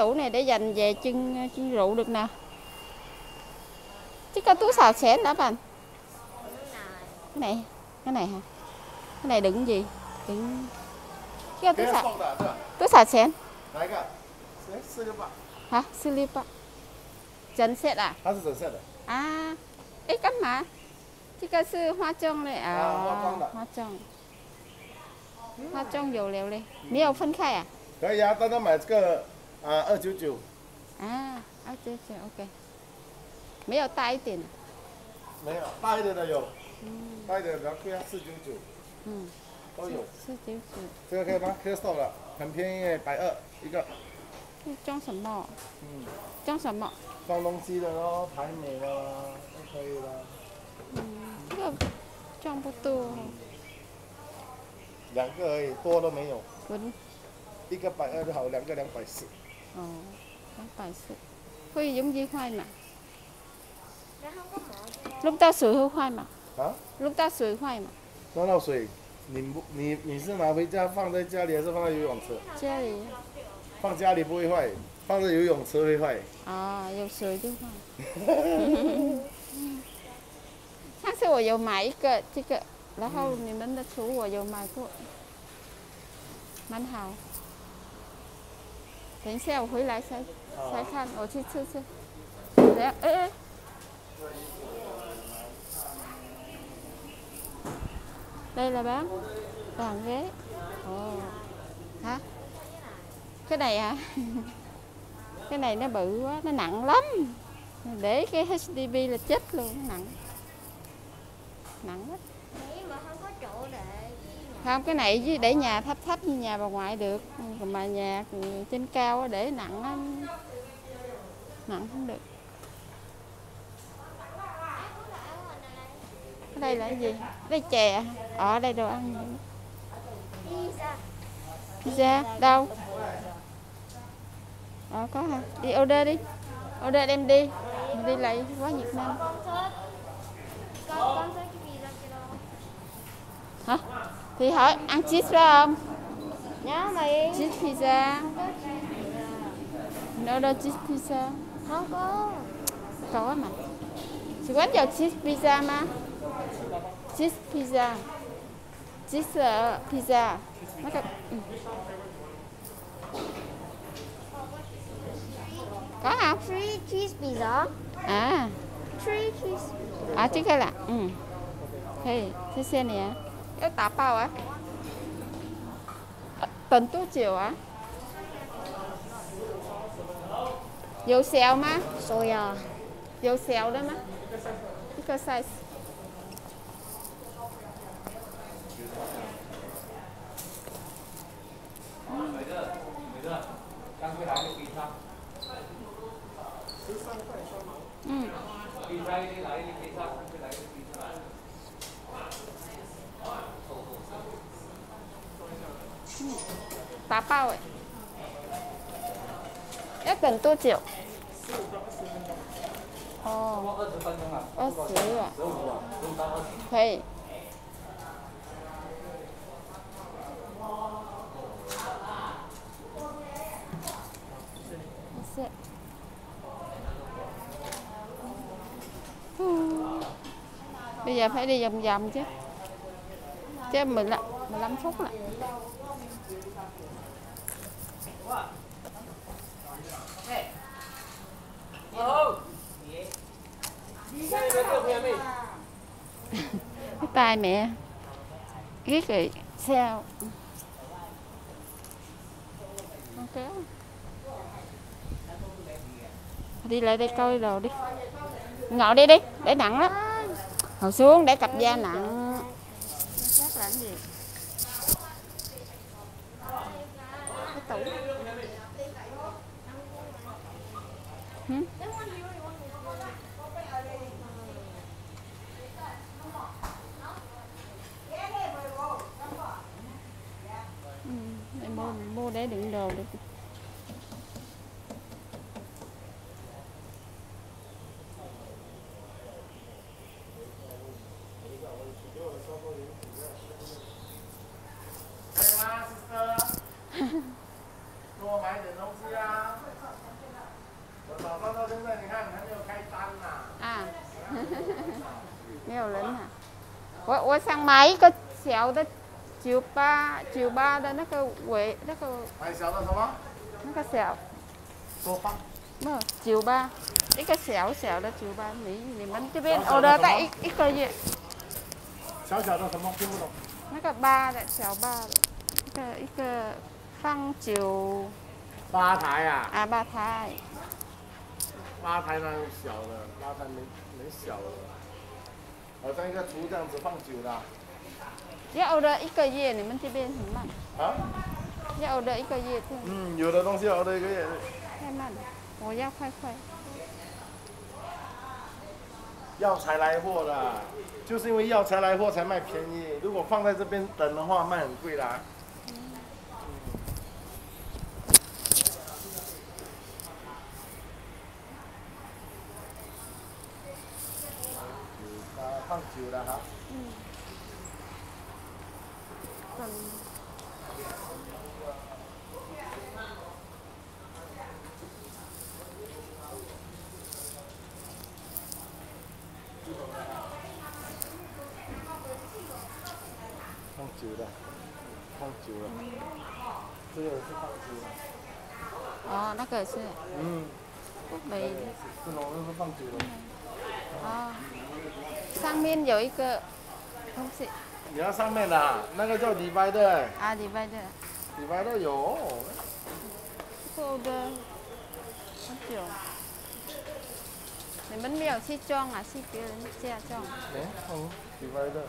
tủ này để dành về chưng rượu được nè. Chứ có túi xào xén đó bạn. Cái này hả? Cái này đựng gì? Đựng cái túi xào xén. Hả? Slip ạ. Chân set à? À, ít cắm mà. Chứ cái sư hoa trông này à? Hoa trông. Hoa trông dầu lèo lên. Mấy ông phân khai à? 可以啊，单单买这个299。 啊，299 OK。没有大一点的。 没有，大一点的有，大一点的比较贵啊，499。 嗯， 都有。 499。 这个可以吗？可以收了，很便宜，120一个。 装什么？装什么？ 装东西的咯，台美啦，都可以啦。 这个装不多。 2个而已，多都没有。一个120就好，2个240。 哦，240。可以用几块嘛？lúc ta水会坏嘛？ 啊？ lúc ta水坏嘛？ 弄到水，你是拿回家放在家里，还是放在游泳池？ 家里。 放家里不会坏，放在游泳池会坏。 啊，有水就坏。上次我有买一个这个，然后你们的厨我有买过，蛮好。等一下我回来才看，我去吃吃。哎。Đây là bán toàn ghế. Ồ. Hả? Cái này hả? Cái này nó bự quá, nó nặng lắm. Để cái HDB là chết luôn, nó nặng. Nặng quá. Không, cái này để nhà thấp như nhà bà ngoại được. Còn mà nhà trên cao để nặng lắm. Nặng không được. Đây là cái gì? Đây chè. Ở đây đồ ăn. Pizza. Đâu? Có hả? Đi order đi. Order đem đi. Đi lại quá Việt Nam. Hả? Thì hỏi ăn cheese phải không? Nhớ mày. Cheese pizza. Order cheese pizza. Không có. Có mà. Chỉ quán giàu cheese pizza mà. Cheese pizza. Cheese pizza. Nó có... Có không? 3 cheese pizza. À. 3 cheese. À, chứ cái là. Hey, thế xe nè. Cái tạp bao á. Tần多久啊? Dầu xèo mà. Soya. Dầu xèo đó mà. Cái size. Tạp bao ấy. Ép cần多久? 哦，20啊，可以。Bây giờ phải đi vòng vòng chứ. Chứ 15 phút là. Cái tay mẹ ghét rồi sao không kéo. Đi lại đây coi đồ đi, ngồi đi để nặng lắm, ngồi xuống để cặp da nặng. Khác là cái gì? Cái tủ. Mua để đựng đồ được. 没有人啊。我想买一个小的98的那个尾那个买小的什么？ 那个小， 多放。 没有98，一个小小的98，你们这边小小的 order 什么在一个月， 小小的什么？听不懂。 那个8的小8的，一个放酒吧台啊， 啊吧台， 吧台那种小的，吧台没小的，好像一个橱这样子放酒的。 要 order 一个月，你们这边很慢， 啊？ 要 order 一个月有的东西要的一个月。 太慢了，我要快快。 药材来货的，就是因为药材来货才卖便宜。如果放在这边等的话，卖很贵啦。放久了哈。放久了，放久了，这个是放久了。 哦，那个是没这种都是放久了。 哦，上面有一个东西你要上面的、啊，那个叫底白的， 啊，里边的底白的有。 厚的很久。你们没有去装啊？去别人家装？ 底白的。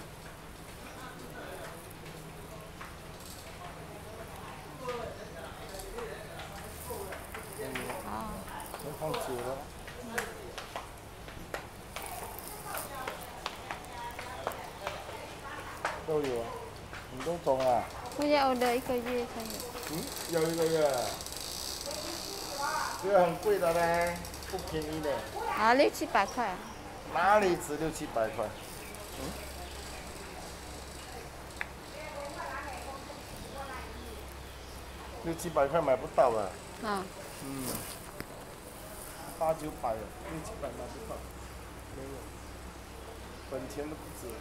哦， 放久了。都有，很多种啊。 不要的一个月才有。 要一个月。这个很贵的嘞，不便宜的。 啊，6、700块。 哪里值6、700块？6、700块买不到了。 啊。 8、900了，6、700买不到，没有，本钱都不值。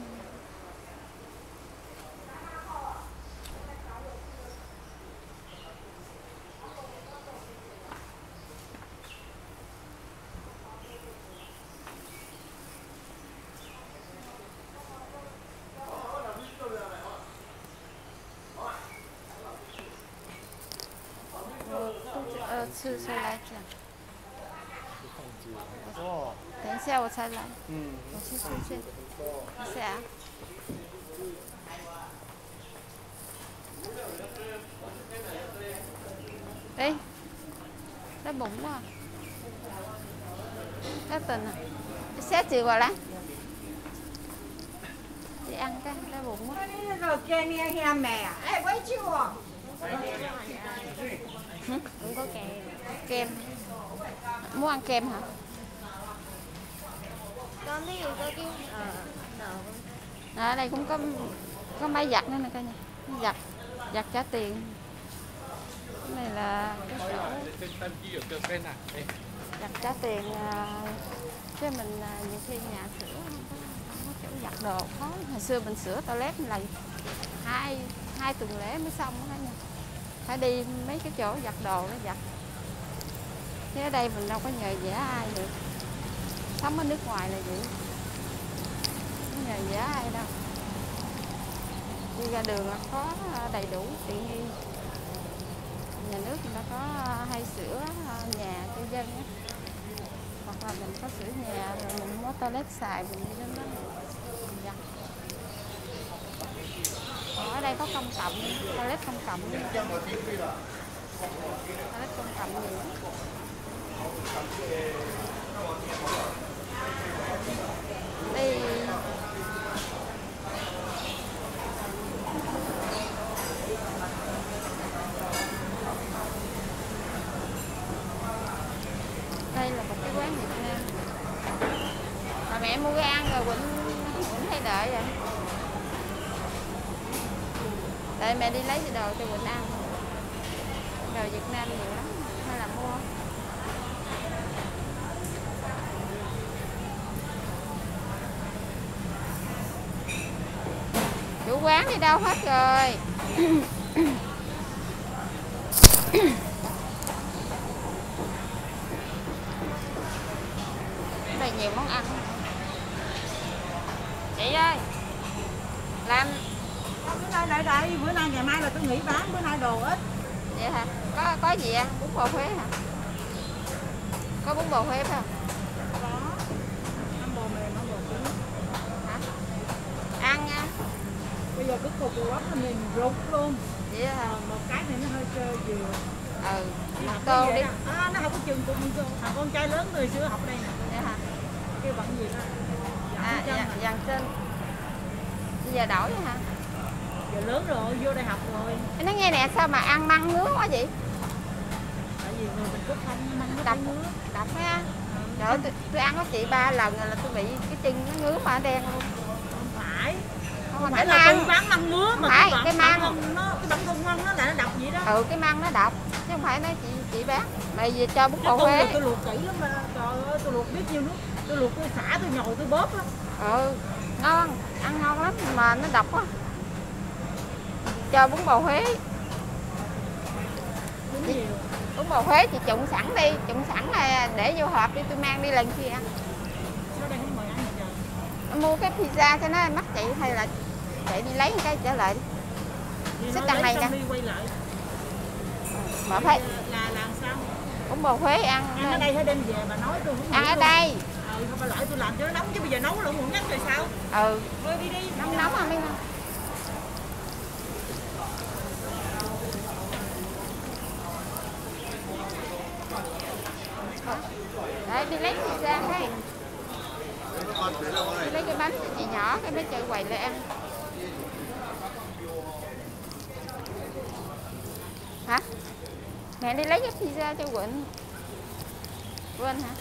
吃出来讲。 哦。 等一下我才来。 我去出去。等一下啊。Đi. Đói bụng quá à. Đói tình à. Đi xếp chị vào lá. Chị ăn cái đói bụng quá. Không có kèm. Kem. Muốn ăn kem hả? Con thấy có cái Ở đây cũng có máy giặt nữa nè cả nhà. Giặt trả tiền. Cái này là cái sổ giặt trả tiền chứ mình nhiều khi nhà sửa không có chỗ giặt đồ khó. Hồi xưa mình sửa toilet là hai tuần lễ mới xong đó nha. Phải đi mấy cái chỗ giặt đồ đó giặt. Chứ ở đây mình đâu có nhờ vả ai được. Sống ở nước ngoài là vậy. Không nhờ vả ai đâu. Đi ra đường là có đầy đủ tiện nghi. Nhà nước người ta có hay sửa nhà cho dân á. Hoặc là mình có sửa nhà rồi mình có toilet xài mình đi đến đó mình giặt. Ở đây có công cộng, toilet công cộng. Toilet công cộng nhiều lắm. Đi đây là một cái quán Việt Nam. Mà mẹ mua cái ăn rồi Quỳnh thấy đợi vậy. Đợi mẹ đi lấy đồ cho Quỳnh ăn. Đồ Việt Nam nhiều lắm, hay là mua. bán đi đâu hết rồi. Đây nhiều món ăn. Chị ơi, làm Bữa nay lại đây, bữa nay ngày mai là tôi nghỉ bán, bữa nay đồ ít. vậy hả? Có gì ăn? Bún bò Huế hả? Có bún bò Huế phải không? Có. Ăn bò mềm, ăn bò cứng. Hả? Ăn nha. Bây giờ cứ cục quá nó mềm rút luôn. Vậy hả? Một cái này nó hơi trơ vừa. Ừ. Một tô đi. Nó không có chừng cùng thằng con trai lớn người xưa học đây nè. Vậy hả? Cái bận gì đó. Dàn trên. Bây giờ đổi hả? Giờ lớn rồi, vô đại học rồi. Nó nghe nè, sao mà ăn măng ngứa quá vậy? Tại vì người mình cốt không măng nó Đập. phải ngứa. Đập ha. Trời ơi, tôi ăn với chị 3 lần rồi là tôi bị cái chân nó ngứa mà đen luôn. Không phải. Không Phải là tôi bán măng ngứa mà phải, cái cái măng bận con măng nó lại nó đập vậy đó. Ừ, cái măng nó độc chứ không phải nói chị bán. Mày về cho bún bò Tôi Huế. tôi luộc kỹ lắm mà. Trời ơi, tôi luộc biết nhiêu nước. Tôi luộc tôi xả tôi nhồi tôi bóp á. Ừ, ngon, ăn ngon lắm mà nó độc quá. Cho bún bò Huế. Đúng nhiều. Bún bò Huế chị trụng sẵn đi, trụng sẵn là để vô hộp đi, tôi mang đi lần kia ăn. Nó đang không mời ăn gì trời. Mua cái pizza cho nó mắc chị hay là chị đi lấy một cái trở lại đi. Thì Xích nó đằng lấy này xong nè. đi quay lại. Mà phải Là làm sao? bún bò Huế ăn Ăn ở đây hay đem về mà nói tôi không ăn hiểu ở luôn. đây. Không phải loại tôi làm cho nó nóng chứ bây giờ nấu là muốn nhắc rồi sao? Ừ, Thôi đi đi. nóng nóng à mấy ngon. Đấy, đi lấy pizza đây. Đi lấy cái bánh cho chị nhỏ, cái mấy chợ quầy lại ăn. Hả? Mẹ đi lấy cái pizza cho Quỳnh. Quên hả?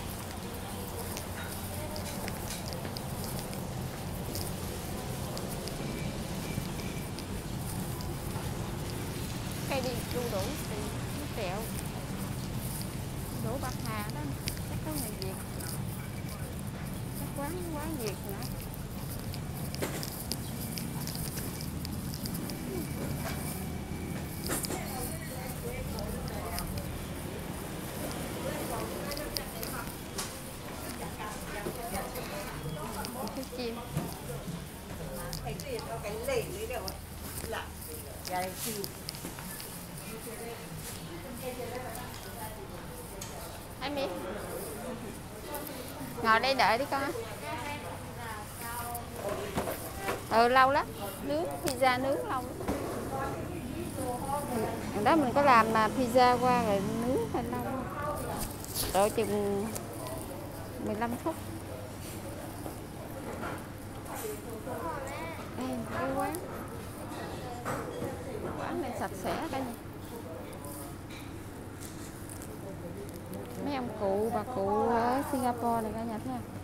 Cây đi đu đủ thì nó kẹo. Đủ bạc hà đó, chắc có người Việt. Chắc quán Việt nữa. Cái chim. Hai miếng. Ngồi đây đợi đi con. Ừ, lâu lắm. Nướng pizza nướng lâu lắm. Hồi đó mình có làm mà pizza qua rồi nướng hơi lâu. Độ chừng 15 phút. Đây, cái quán này sạch sẽ cả nhà. Mấy ông cụ, bà cụ ở Singapore này cả nhà thấy không?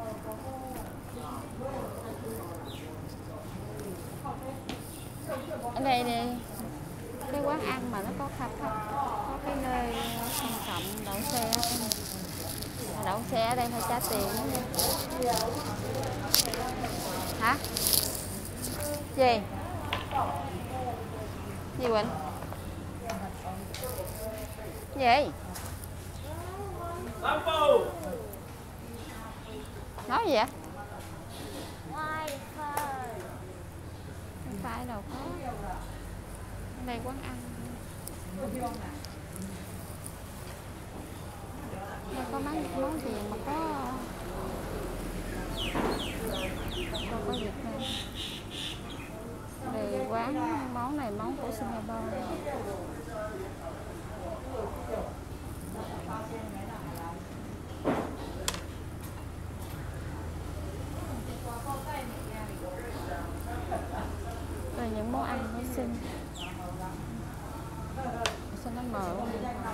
Ở đây đi, cái quán ăn mà nó có khách, có cái nơi công cộng đậu xe. Đậu xe ở đây phải trả tiền nữa nha. Hả? Gì? Gì Quỳnh? Gì? Nói gì vậy? Không phải đâu có. Ở đây quán ăn. Đây có món gì mà có Việt Nam. Đây quán món này món của Singapore. Rồi những món ăn nó xinh. Sao nó mở không?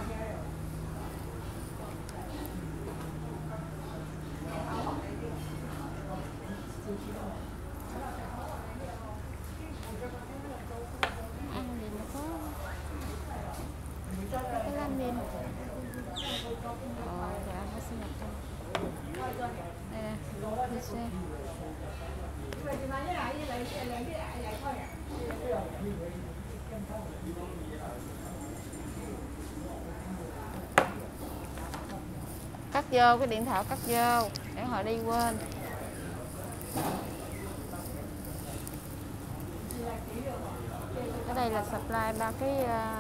Ăn gì mà có cái ramen. Dạ, nó xinh đẹp không? Đây nè, pizza. Cắt vô cái điện thoại, cắt vô để họ đi quên. Ở đây là supply ba cái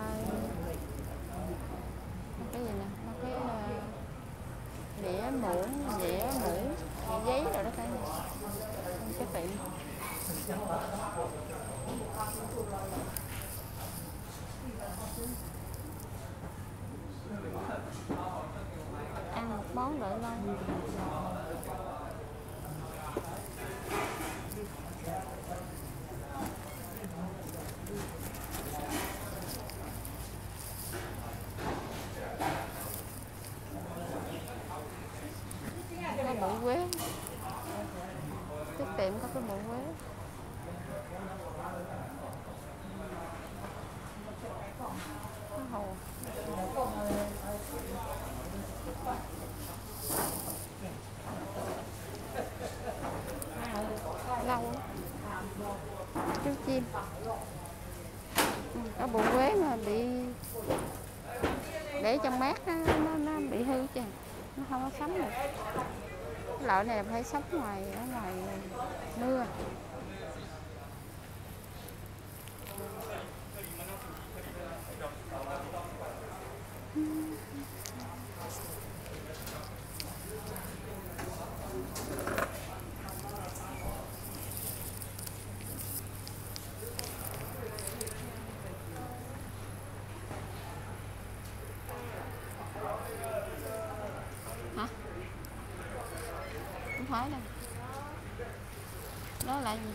gì nè, ba cái đĩa muỗng, dĩa muỗng, dĩa giấy rồi đó cả nhà. Cái tiệm ăn một món đợi lâu. Có bự quế, cái tiệm có cái bự quế. Hồ. Lâu chú chim. Có bụng quế mà bị để trong mát nó bị hư chứ, nó không có sống được. Cái loại này phải sống ở ngoài mưa. Hả? Không phải đâu. Đó là gì?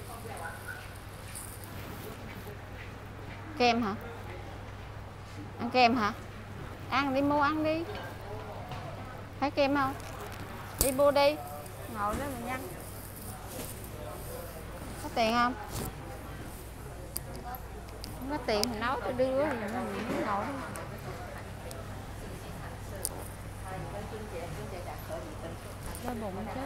Kem hả? Ăn kem hả? Ăn đi, mua ăn đi. Phải kem không? Đi mua đi. Ngồi đó mà nhanh. Có tiền không? Không có tiền thì nấu tôi đưa thì mình ngồi đó. Đói bụng chết.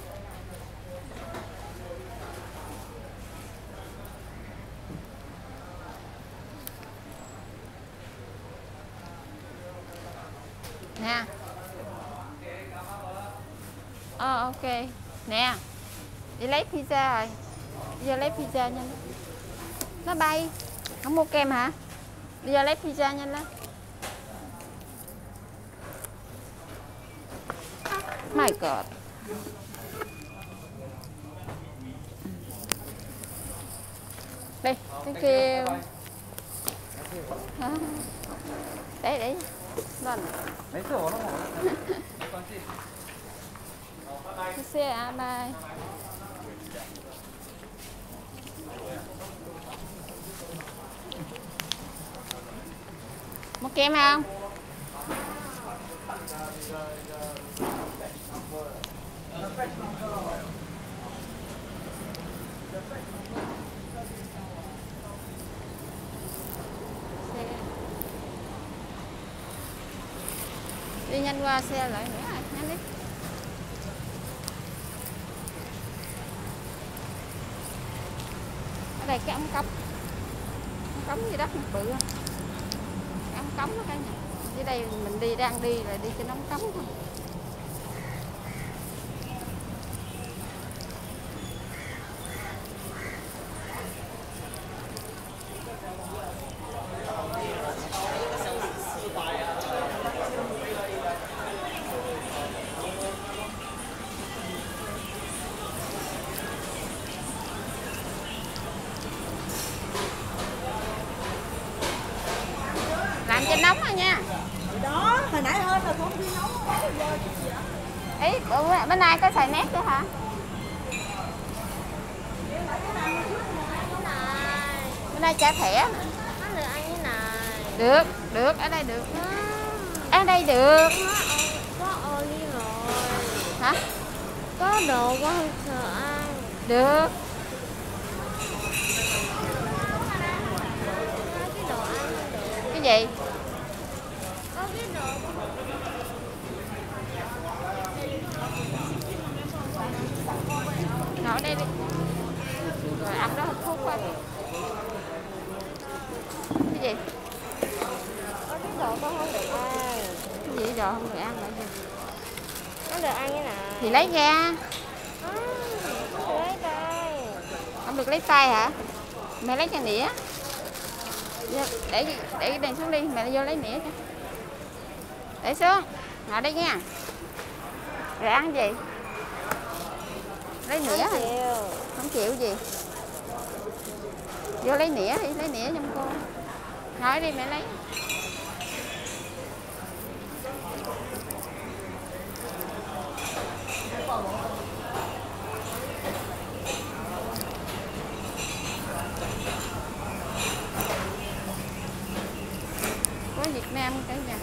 Nè. Ok. Nè. Đi lấy pizza rồi. Đi vô lấy pizza nhanh. Nó bay. Không mua kem hả? Đi vô lấy pizza nhanh lên. My God. Đi, cái kia. Để. Vâng. Mấy sổ nó hả? Cái xe à, bye. Mua kem không? Đi nhanh qua xe lại nữa rồi, nhanh đi. Ở đây cái ống cống gì đó bự không? Cái ống cống đó cả nhà. Dưới đây mình đang đi là đi trên ống cống thôi. Làm cho nóng rồi nha. Đó, hồi nãy hơn là không đi nấu. Ý, bữa nay có xài nét nữa hả? Bữa nay trả thẻ. Nó được ăn cái này. Được, ở đây được. Ở đây được. Có oli rồi. Hả? Có đồ quá không sợ ăn. Được. Có cái đồ ăn không được. Cái gì? Có cái đồ. Ngồi đây đi. Rồi ăn đó hút thuốc quá. giò không được ăn là gì? Không được ăn cái nào? Thì lấy ra. Không được lấy tay. Không được lấy tay hả? Mẹ lấy cái nĩa. Để cái đèn xuống đi, mẹ vô lấy nĩa cho. Để xuống. Ngồi đây nha. Rồi ăn gì? Lấy nĩa hả? Không chịu gì? Vô lấy nĩa đi, lấy nĩa trong cô. Nói đi mẹ lấy. Có Việt Nam cả nhà.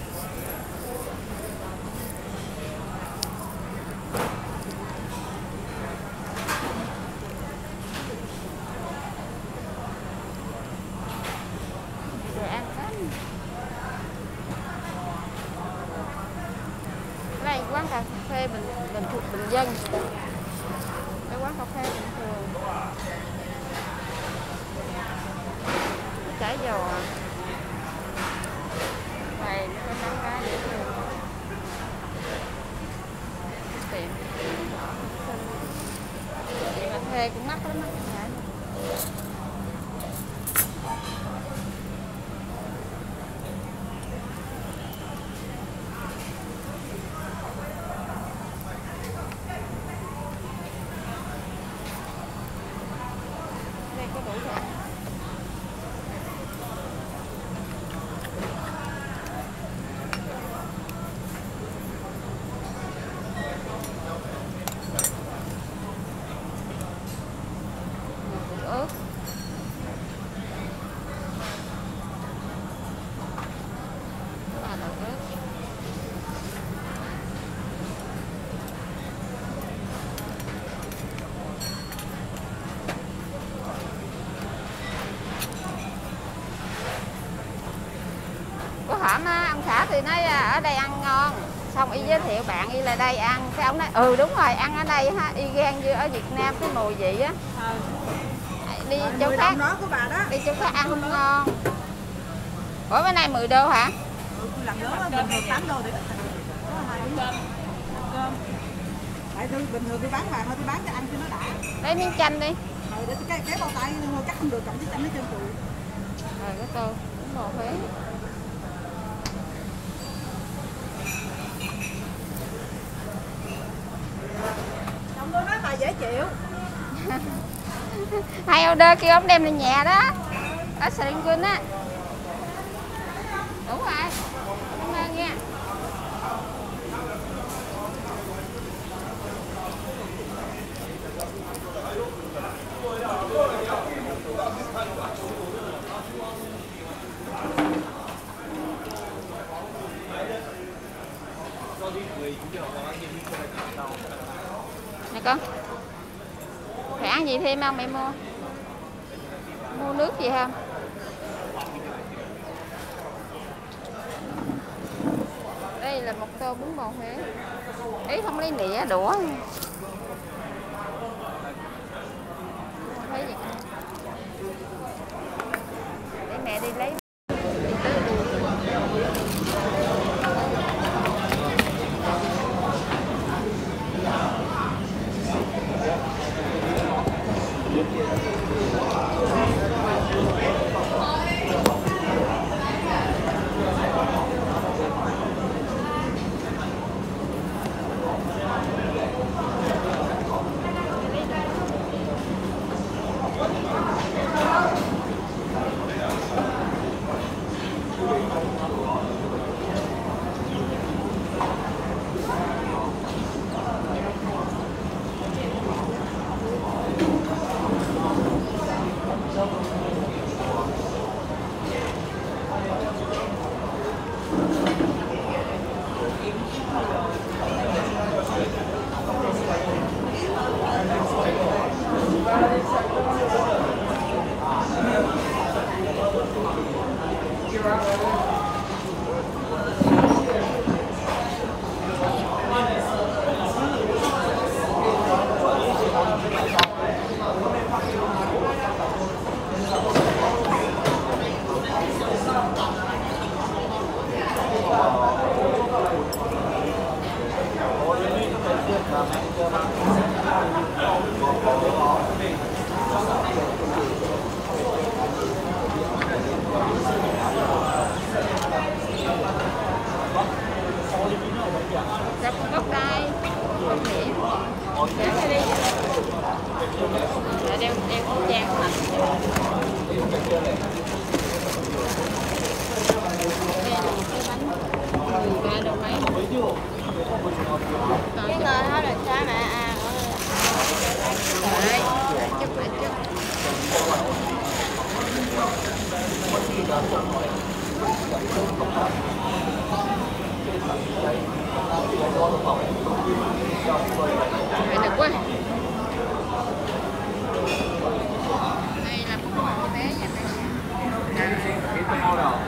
Rồi ăn lắm. Đây quán cà phê bình dân. Cái quán cà phê bình thường. Chả giò. Này nó có nắng cá dễ thương. Tiệm. Tiệm cà phê cũng mắc lắm á. Đây có đủ rồi. Ướt. Là đồ ướt. Có hổm á, ông xã thì nói ở đây ăn ngon. Xong y giới thiệu bạn y là đây ăn. Cái ông nói đúng rồi, ăn ở đây ha, y gan như ở Việt Nam cái mùi vị á. Đi chỗ khác đó của bà đó. Đi chỗ khác ăn không ngon. Ủa bên này 10 đô hả? Lần đó bình thường 8 đô để cơm. Tại bình thường tôi bán vàng thôi, tôi bán cho ăn cho nó đã. Lấy miếng chanh đi. Để cái bao tay chắc không được, cộng cái chanh nó trơn trụi. Rồi cái tô cũng bò Huế. Chồng tôi nói bà dễ chịu. Hay order kêu ông đem lên nhà đó. Ở Seringun á. Đúng rồi. Cảm ơn nha. Nè con. Phải ăn gì thêm không mẹ mua? Mua nước gì không? Đây là một tô bún bò Huế. Ý không lấy nĩa đũa. Thấy gì? Để mẹ đi lấy. Gặp gốc đây. Không điểm. Để đây đi. Để đeo khẩu trang của mình. Đây là một cái bánh 13 đâu mấy. Cái người thôi là sao mà ăn. Đấy, lại chút. Phải được quá. Đây là bún bò bé nha cả nhà.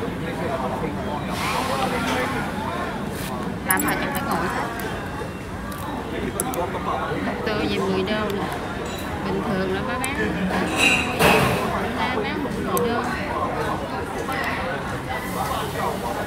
Làm phải chẳng phải ngồi hết. Tôi về 10 đô nè. Bình thường là bà bán người ta bán 10 đô.